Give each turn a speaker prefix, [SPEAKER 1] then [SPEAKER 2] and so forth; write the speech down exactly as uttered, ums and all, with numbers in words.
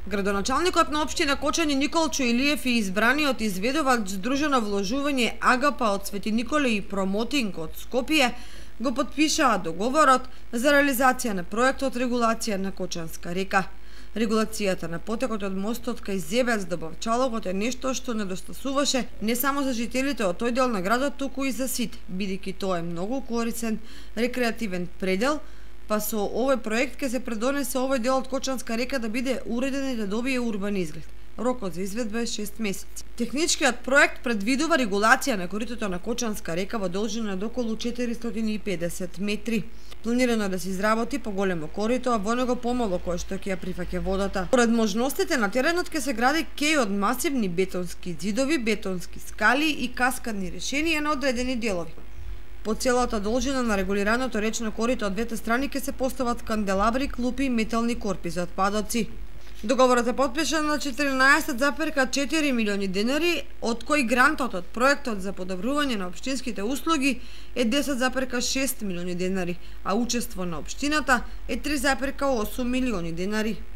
[SPEAKER 1] Градоначалникот на општина Кочани Николчо Илиев и избраниот изведувач Здружено вложување Агапа од Свети Николе и Промотинг од Скопје го потпишаа договорот за реализација на проектот регулација на Кочанска река. Регулацијата на потекот од мостот кај Зебец до Бавчалокот е нешто што недостасуваше не само за жителите од тој дел на градот, туку и за сите, бидејќи тоа е многу корисен рекреативен предел, па со овој проект ќе се предонесе овој дел од Кочанска река да биде уреден и да добие урбан изглед. Рокот за изведба е шест месеци. Техничкиот проект предвидува регулација на коритото на Кочанска река во должина од околу четиристотини и педесет метри. Планирано е да се изработи поголемо корито, а во него помало кое што ќе ја прифаќа водата. Поред можностите на теренот ќе се гради кеј од масивни бетонски ѕидови, бетонски скали и каскадни решенија на одредени делови. По целата должина на регулираното речно корито од двете страни ќе се постават канделабри, клупи и метални корпи за отпадоци. Договорот е потпишан на четиринаесет запирка четири милиони денари, од кои грантот од проектот за подобрување на општинските услуги е десет запирка шест милиони денари, а учество на општината е три запирка осум милиони денари.